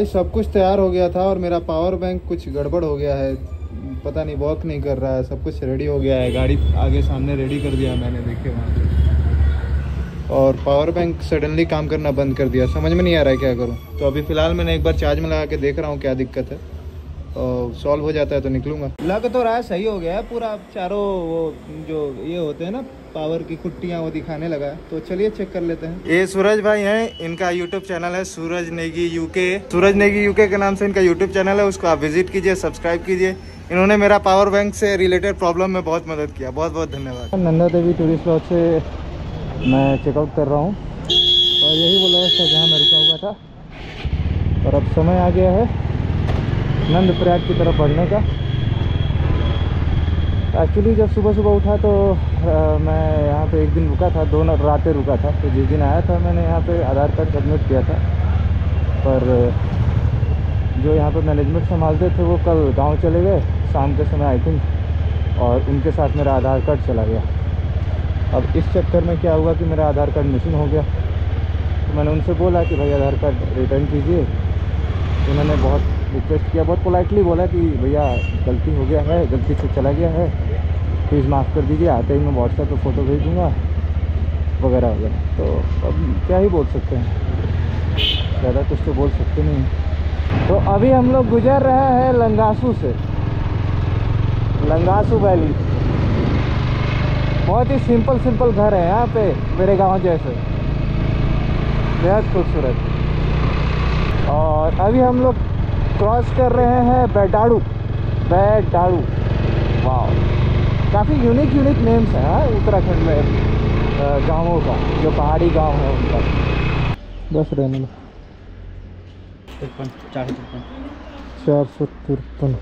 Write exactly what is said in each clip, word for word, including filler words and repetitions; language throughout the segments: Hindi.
भाई सब कुछ तैयार हो गया था और मेरा पावर बैंक कुछ गड़बड़ हो गया है, पता नहीं वर्क नहीं कर रहा है। सब कुछ रेडी हो गया है, गाड़ी आगे सामने रेडी कर दिया मैंने, देखे वहाँ पे, और पावर बैंक सडनली काम करना बंद कर दिया। समझ में नहीं आ रहा है क्या करूँ। तो अभी फ़िलहाल मैंने एक बार चार्ज में लगा के देख रहा हूँ क्या दिक्कत है, और सॉल्व हो जाता है तो निकलूँगा। लग तो रहा है सही हो गया है पूरा, चारों वो जो ये होते हैं ना पावर की कुट्टियाँ वो दिखाने लगा है। तो चलिए चेक कर लेते हैं। ये सूरज भाई हैं, इनका यूट्यूब चैनल है सूरज नेगी यूके। सूरज नेगी यूके के नाम से इनका यूट्यूब चैनल है, उसको आप विजिट कीजिए, सब्सक्राइब कीजिए। इन्होंने मेरा पावर बैंक से रिलेटेड प्रॉब्लम में बहुत मदद किया, बहुत बहुत धन्यवाद। नंदा देवी टूरिस्ट लॉज से मैं चेकआउट कर रहा हूँ और यही वो लॉज था जहाँ मैं रुका हुआ था। और अब समय आ गया है नंद प्रयाग की तरफ बढ़ने का। एक्चुअली जब सुबह सुबह उठा तो आ, मैं यहाँ पे एक दिन रुका था, दो रातें रुका था। तो जिस दिन आया था मैंने यहाँ पे आधार कार्ड सबमिट किया था, पर जो यहाँ पे मैनेजमेंट संभालते थे वो कल गांव चले गए शाम के समय आई थिंक, और उनके साथ मेरा आधार कार्ड चला गया। अब इस चक्कर में क्या हुआ कि मेरा आधार कार्ड मिसिंग हो गया। तो मैंने उनसे बोला कि भाई आधार कार्ड रिटर्न कीजिए। उन्होंने बहुत रिक्वेस्ट किया, बहुत पोलाइटली बोला कि भैया गलती हो गया है, गलती से चला गया है, प्लीज़ माफ़ कर दीजिए, आते ही मैं व्हाट्सएप पे फ़ोटो भेज दूँगा वगैरह वगैरह। तो अब क्या ही बोल सकते हैं, ज़्यादा कुछ तो बोल सकते नहीं। तो अभी हम लोग गुजर रहे हैं लंगासू से, लंगासू वैली। बहुत ही सिंपल सिंपल घर है यहाँ पे, मेरे गांव जैसे, बेहद खूबसूरत। और अभी हम लोग क्रॉस कर रहे हैं बैटाड़ू, बैटाड़ू। वाह, काफ़ी यूनिक यूनिक नेम्स हैं हाँ उत्तराखंड में गाँवों का, जो पहाड़ी गांव है उनका। बस रहने में तिरपन चार सौ तिरपन चार सौ तिरपन।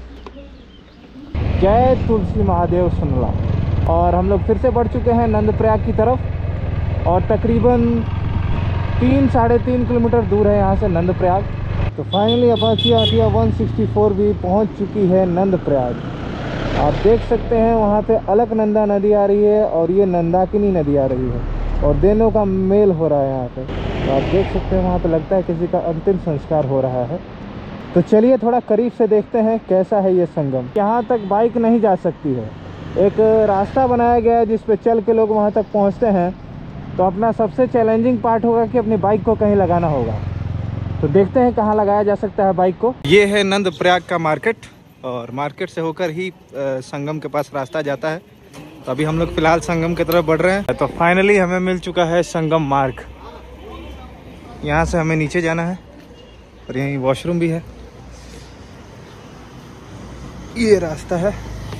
जय तुलसी महादेव सुनला। और हम लोग फिर से बढ़ चुके हैं नंद प्रयाग की तरफ, और तकरीबन तीन साढ़े तीन किलोमीटर दूर है यहाँ से नंद प्रयाग। तो फाइनली अपाची आटिया एक सौ चौंसठ भी पहुँच चुकी है नंद प्रयाग। आप देख सकते हैं वहाँ पे अलकनंदा नदी आ रही है और ये नंदाकिनी नदी आ रही है, और दोनों का मेल हो रहा है यहाँ पे। तो आप देख सकते हैं वहाँ पे लगता है किसी का अंतिम संस्कार हो रहा है। तो चलिए थोड़ा करीब से देखते हैं कैसा है ये संगम। यहाँ तक बाइक नहीं जा सकती है, एक रास्ता बनाया गया है जिस पे चल के लोग वहाँ तक पहुँचते हैं। तो अपना सबसे चैलेंजिंग पार्ट होगा कि अपनी बाइक को कहीं लगाना होगा। तो देखते हैं कहाँ लगाया जा सकता है बाइक को। ये है नंद प्रयाग का मार्केट, और मार्केट से होकर ही आ, संगम के पास रास्ता जाता है। तो अभी हम लोग फिलहाल संगम की तरफ बढ़ रहे हैं। तो फाइनली हमें मिल चुका है संगम मार्ग। यहाँ से हमें नीचे जाना है और यहीं वॉशरूम भी है। ये रास्ता है,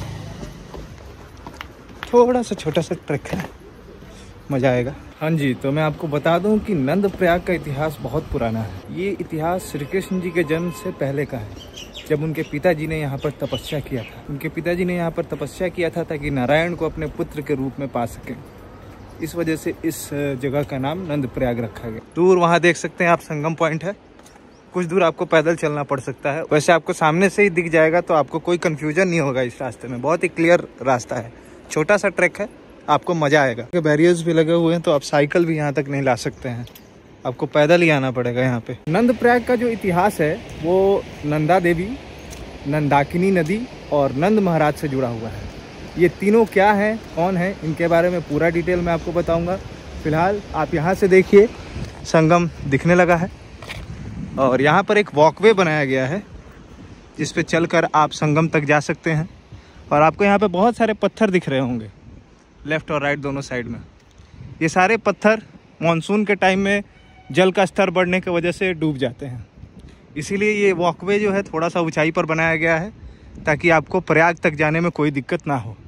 थोड़ा सा छोटा सा ट्रैक है, मज़ा आएगा। हाँ जी, तो मैं आपको बता दूं कि नंद प्रयाग का इतिहास बहुत पुराना है। ये इतिहास श्री कृष्ण जी के जन्म से पहले का है, जब उनके पिताजी ने यहाँ पर तपस्या किया था। उनके पिताजी ने यहाँ पर तपस्या किया था ताकि नारायण को अपने पुत्र के रूप में पा सकें। इस वजह से इस जगह का नाम नंद प्रयाग रखा गया। दूर वहाँ देख सकते हैं आप संगम पॉइंट है, कुछ दूर आपको पैदल चलना पड़ सकता है। वैसे आपको सामने से ही दिख जाएगा तो आपको कोई कन्फ्यूजन नहीं होगा इस रास्ते में, बहुत ही क्लियर रास्ता है, छोटा सा ट्रैक है, आपको मज़ा आएगा। बैरियर्स भी लगे हुए हैं तो आप साइकिल भी यहाँ तक नहीं ला सकते हैं, आपको पैदल ही आना पड़ेगा यहाँ पे। नंद प्रयाग का जो इतिहास है वो नंदा देवी, नंदाकिनी नदी और नंद महाराज से जुड़ा हुआ है। ये तीनों क्या हैं, कौन है, इनके बारे में पूरा डिटेल मैं आपको बताऊंगा। फिलहाल आप यहाँ से देखिए संगम दिखने लगा है, और यहाँ पर एक वॉकवे बनाया गया है जिस पे चलकर आप संगम तक जा सकते हैं। और आपको यहाँ पे बहुत सारे पत्थर दिख रहे होंगे लेफ़्ट और राइट दोनों साइड में। ये सारे पत्थर मानसून के टाइम में जल का स्तर बढ़ने की वजह से डूब जाते हैं, इसीलिए ये वॉकवे जो है थोड़ा सा ऊंचाई पर बनाया गया है ताकि आपको प्रयाग तक जाने में कोई दिक्कत ना हो।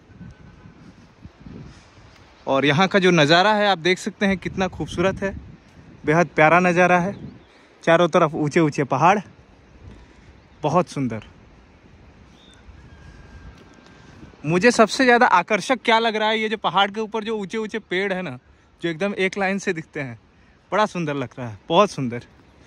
और यहाँ का जो नज़ारा है आप देख सकते हैं कितना खूबसूरत है, बेहद प्यारा नज़ारा है। चारों तरफ ऊंचे ऊंचे पहाड़, बहुत सुंदर। मुझे सबसे ज़्यादा आकर्षक क्या लग रहा है, ये जो पहाड़ के ऊपर जो ऊंचे ऊंचे पेड़ है ना, जो एकदम एक लाइन से दिखते हैं, बड़ा सुंदर लग रहा है, बहुत सुंदर।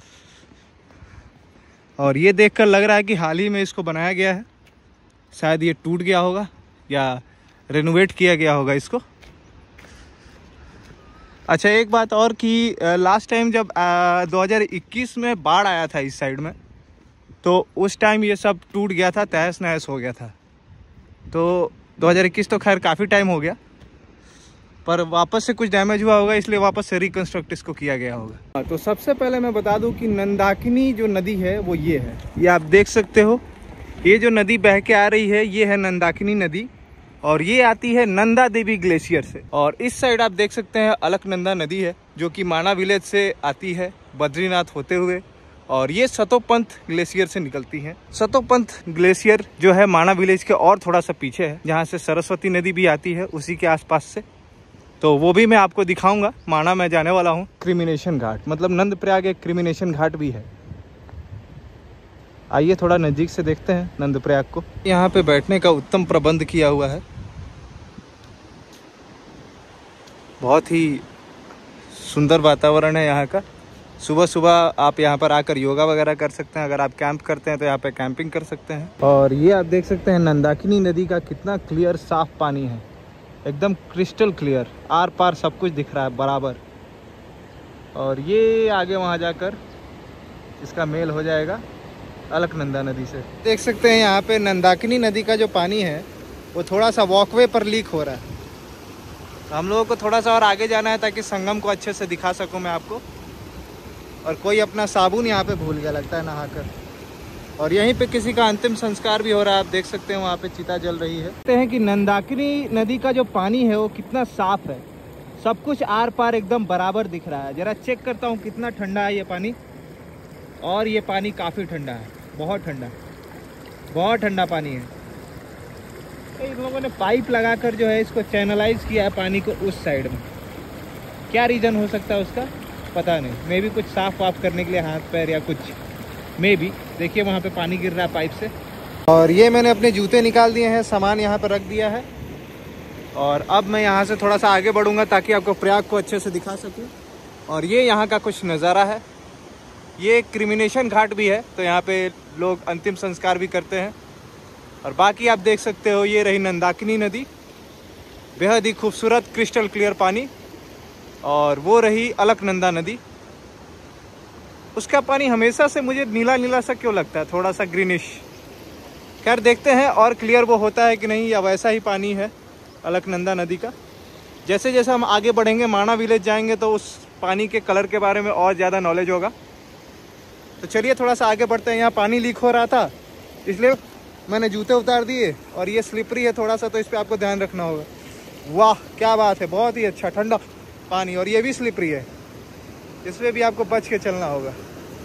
और ये देखकर लग रहा है कि हाल ही में इसको बनाया गया है, शायद ये टूट गया होगा या रेनोवेट किया गया होगा इसको। अच्छा, एक बात और कि लास्ट टाइम जब आ, दो हज़ार इक्कीस में बाढ़ आया था इस साइड में, तो उस टाइम ये सब टूट गया था, तहस नहस हो गया था। तो दो हज़ार इक्कीस तो खैर काफ़ी टाइम हो गया, पर वापस से कुछ डैमेज हुआ होगा, इसलिए वापस से रिकंस्ट्रक्ट इसको किया गया होगा। तो सबसे पहले मैं बता दूं कि नंदाकिनी जो नदी है वो ये है, ये आप देख सकते हो। ये जो नदी बह के आ रही है ये है नंदाकिनी नदी, और ये आती है नंदा देवी ग्लेशियर से। और इस साइड आप देख सकते हैं अलकनंदा नदी है, जो कि माना विलेज से आती है बद्रीनाथ होते हुए, और ये सतोपंथ ग्लेशियर से निकलती है। सतोपंथ ग्लेशियर जो है माना विलेज के और थोड़ा सा पीछे है, जहाँ से सरस्वती नदी भी आती है उसी के आसपास से। तो वो भी मैं आपको दिखाऊंगा। माना मैं जाने वाला हूँ। क्रिमिनेशन घाट, मतलब नंदप्रयाग एक क्रिमिनेशन घाट भी है। आइए थोड़ा नज़दीक से देखते हैं नंदप्रयाग को। यहाँ पे बैठने का उत्तम प्रबंध किया हुआ है, बहुत ही सुंदर वातावरण है यहाँ का। सुबह सुबह आप यहाँ पर आकर योगा वगैरह कर सकते हैं। अगर आप कैंप करते हैं तो यहाँ पे कैंपिंग कर सकते हैं। और ये आप देख सकते हैं नंदाकिनी नदी का कितना क्लियर साफ पानी है, एकदम क्रिस्टल क्लियर, आर पार सब कुछ दिख रहा है बराबर। और ये आगे वहाँ जाकर इसका मेल हो जाएगा अलकनंदा नदी से। देख सकते हैं यहाँ पे नंदाकिनी नदी का जो पानी है वो थोड़ा सा वॉकवे पर लीक हो रहा है। तो हम लोगों को थोड़ा सा और आगे जाना है ताकि संगम को अच्छे से दिखा सकूँ मैं आपको। और कोई अपना साबुन यहाँ पे भूल गया लगता है नहाकर। और यहीं पे किसी का अंतिम संस्कार भी हो रहा है, आप देख सकते हैं वहाँ पे चिता जल रही है। देखते हैं कि नंदाकिनी नदी का जो पानी है वो कितना साफ है, सब कुछ आर पार एकदम बराबर दिख रहा है। जरा चेक करता हूँ कितना ठंडा है ये पानी। और ये पानी काफ़ी ठंडा है, बहुत ठंडा, बहुत ठंडा पानी है। तो इन लोगों ने पाइप लगाकर जो है इसको चैनलाइज किया है पानी को उस साइड में। क्या रीज़न हो सकता है उसका पता नहीं, मे भी कुछ साफ वाफ करने के लिए हाथ पैर या कुछ, मे भी। देखिए वहाँ पे पानी गिर रहा है पाइप से। और ये मैंने अपने जूते निकाल दिए हैं, सामान यहाँ पर रख दिया है। और अब मैं यहाँ से थोड़ा सा आगे बढ़ूँगा ताकि आपको प्रयाग को अच्छे से दिखा सकूँ। और ये यहाँ का कुछ नज़ारा है। ये क्रिमिनेशन घाट भी है, तो यहाँ पे लोग अंतिम संस्कार भी करते हैं। और बाकी आप देख सकते हो ये रही नंदाकिनी नदी, बेहद ही खूबसूरत क्रिस्टल क्लियर पानी। और वो रही अलकनंदा नदी, उसका पानी हमेशा से मुझे नीला नीला सा क्यों लगता है, थोड़ा सा ग्रीनिश। खैर देखते हैं और क्लियर वो होता है कि नहीं, या वैसा ही पानी है अलकनंदा नदी का। जैसे जैसे हम आगे बढ़ेंगे माना विलेज जाएंगे तो उस पानी के कलर के बारे में और ज़्यादा नॉलेज होगा। तो चलिए थोड़ा सा आगे बढ़ते हैं। यहाँ पानी लीक हो रहा था इसलिए मैंने जूते उतार दिए, और ये स्लिपरी है थोड़ा सा, तो इस पर आपको ध्यान रखना होगा। वाह क्या बात है, बहुत ही अच्छा ठंडा पानी। और ये भी स्लिपरी है, इसमें भी आपको बच के चलना होगा।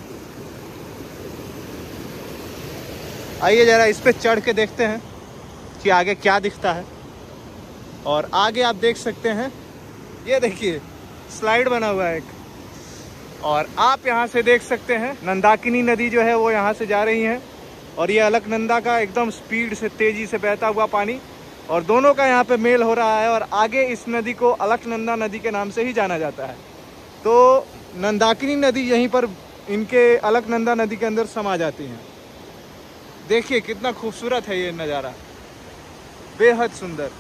आइए ज़रा इस पे चढ़ के देखते हैं कि आगे क्या दिखता है। और आगे आप देख सकते हैं, ये देखिए स्लाइड बना हुआ है एक। और आप यहाँ से देख सकते हैं नंदाकिनी नदी जो है वो यहाँ से जा रही है, और ये अलकनंदा का एकदम स्पीड से तेज़ी से बहता हुआ पानी, और दोनों का यहाँ पे मेल हो रहा है। और आगे इस नदी को अलकनंदा नदी के नाम से ही जाना जाता है। तो नंदाकिनी नदी यहीं पर इनके अलकनंदा नदी के अंदर समा जाती है। देखिए कितना खूबसूरत है ये नज़ारा, बेहद सुंदर।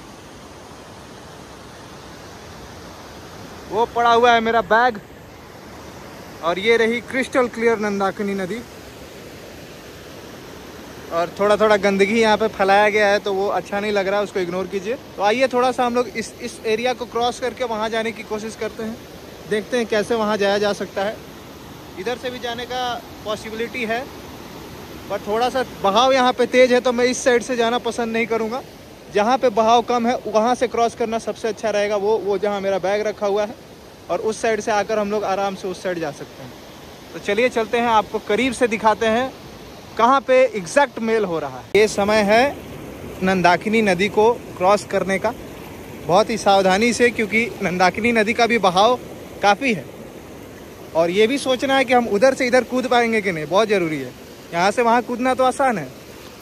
वो पड़ा हुआ है मेरा बैग, और ये रही क्रिस्टल क्लियर नंदाकिनी नदी। और थोड़ा थोड़ा गंदगी यहाँ पे फैलाया गया है तो वो अच्छा नहीं लग रहा है, उसको इग्नोर कीजिए। तो आइए थोड़ा सा हम लोग इस इस एरिया को क्रॉस करके वहाँ जाने की कोशिश करते हैं, देखते हैं कैसे वहाँ जाया जा सकता है। इधर से भी जाने का पॉसिबिलिटी है, पर थोड़ा सा बहाव यहाँ पे तेज़ है तो मैं इस साइड से जाना पसंद नहीं करूँगा। जहाँ पे बहाव कम है वहाँ से क्रॉस करना सबसे अच्छा रहेगा, वो वो जहाँ मेरा बैग रखा हुआ है। और उस साइड से आकर हम लोग आराम से उस साइड जा सकते हैं। तो चलिए चलते हैं, आपको करीब से दिखाते हैं कहाँ पे एग्जैक्ट मेल हो रहा है। ये समय है नंदाकिनी नदी को क्रॉस करने का, बहुत ही सावधानी से, क्योंकि नंदाकिनी नदी का भी बहाव काफ़ी है। और ये भी सोचना है कि हम उधर से इधर कूद पाएंगे कि नहीं, बहुत ज़रूरी है। यहाँ से वहाँ कूदना तो आसान है।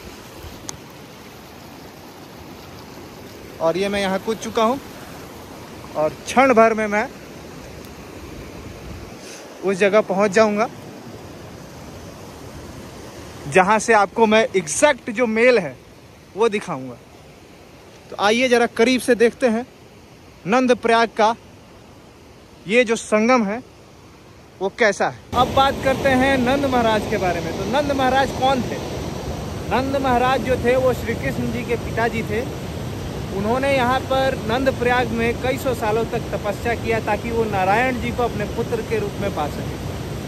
और ये मैं यहाँ कूद चुका हूँ, और क्षण भर में मैं उस जगह पहुँच जाऊँगा जहाँ से आपको मैं एग्जैक्ट जो मेल है वो दिखाऊंगा। तो आइए ज़रा करीब से देखते हैं नंदप्रयाग का ये जो संगम है वो कैसा है। अब बात करते हैं नंद महाराज के बारे में। तो नंद महाराज कौन थे? नंद महाराज जो थे वो श्री कृष्ण जी के पिताजी थे। उन्होंने यहाँ पर नंद प्रयाग में कई सौ सालों तक तपस्या किया ताकि वो नारायण जी को अपने पुत्र के रूप में पा सके।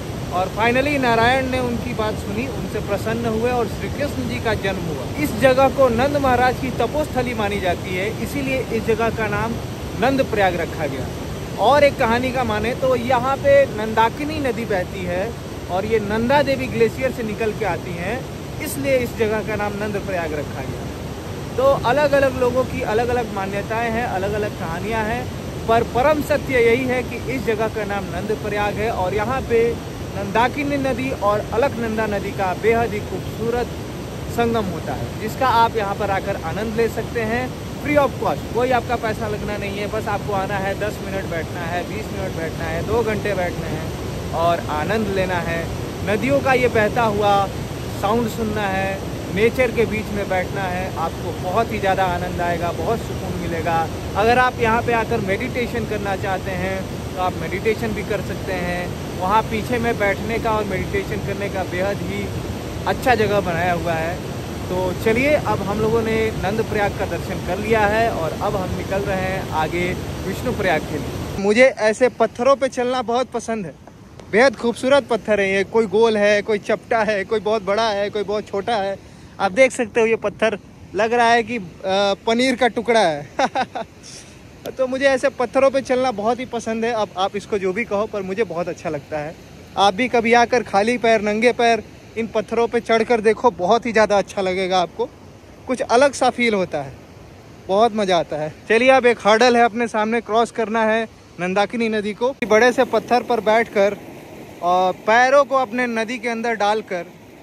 और फाइनली नारायण ने उनकी बात सुनी, उनसे प्रसन्न हुए और श्री कृष्ण जी का जन्म हुआ। इस जगह को नंद महाराज की तपोस्थली मानी जाती है, इसीलिए इस जगह का नाम नंद प्रयाग रखा गया। और एक कहानी का माने तो यहाँ पे नंदाकिनी नदी बहती है और ये नंदा देवी ग्लेशियर से निकल के आती हैं, इसलिए इस जगह का नाम नंद प्रयाग रखा गया। तो अलग अलग लोगों की अलग अलग मान्यताएं हैं, अलग अलग कहानियां हैं, पर परम सत्य यही है कि इस जगह का नाम नंद प्रयाग है। और यहाँ पे नंदाकिनी नदी और अलकनंदा नदी का बेहद ही खूबसूरत संगम होता है, जिसका आप यहाँ पर आकर आनंद ले सकते हैं फ्री ऑफ कॉस्ट। कोई आपका पैसा लगना नहीं है, बस आपको आना है, दस मिनट बैठना है, बीस मिनट बैठना है, दो घंटे बैठना है और आनंद लेना है। नदियों का ये बहता हुआ साउंड सुनना है, नेचर के बीच में बैठना है, आपको बहुत ही ज़्यादा आनंद आएगा, बहुत सुकून मिलेगा। अगर आप यहाँ पे आकर मेडिटेशन करना चाहते हैं तो आप मेडिटेशन भी कर सकते हैं। वहाँ पीछे में बैठने का और मेडिटेशन करने का बेहद ही अच्छा जगह बनाया हुआ है। तो चलिए, अब हम लोगों ने नंद प्रयाग का दर्शन कर लिया है और अब हम निकल रहे हैं आगे विष्णु प्रयाग के लिए। मुझे ऐसे पत्थरों पे चलना बहुत पसंद है, बेहद खूबसूरत पत्थर है ये। कोई गोल है, कोई चपटा है, कोई बहुत बड़ा है, कोई बहुत छोटा है। आप देख सकते हो ये पत्थर लग रहा है कि पनीर का टुकड़ा है। तो मुझे ऐसे पत्थरों पे चलना बहुत ही पसंद है। अब आप इसको जो भी कहो, पर मुझे बहुत अच्छा लगता है। आप भी कभी आकर खाली पैर, नंगे पैर इन पत्थरों पे चढ़कर देखो, बहुत ही ज़्यादा अच्छा लगेगा आपको। कुछ अलग सा फील होता है, बहुत मज़ा आता है। चलिए, अब एक हर्डल है अपने सामने, क्रॉस करना है नंदाकिनी नदी को। बड़े से पत्थर पर बैठकर और पैरों को अपने नदी के अंदर डालकर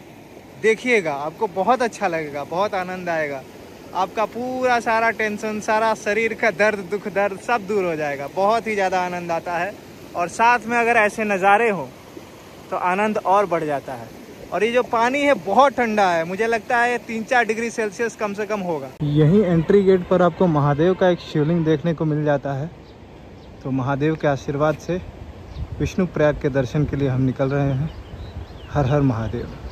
देखिएगा, आपको बहुत अच्छा लगेगा, बहुत आनंद आएगा। आपका पूरा सारा टेंशन, सारा शरीर का दर्द, दुख दर्द सब दूर हो जाएगा। बहुत ही ज़्यादा आनंद आता है और साथ में अगर ऐसे नज़ारे हो तो आनंद और बढ़ जाता है। और ये जो पानी है बहुत ठंडा है, मुझे लगता है तीन चार डिग्री सेल्सियस कम से कम होगा। यहीं एंट्री गेट पर आपको महादेव का एक शिवलिंग देखने को मिल जाता है। तो महादेव के आशीर्वाद से विष्णु प्रयाग के दर्शन के लिए हम निकल रहे हैं। हर हर महादेव।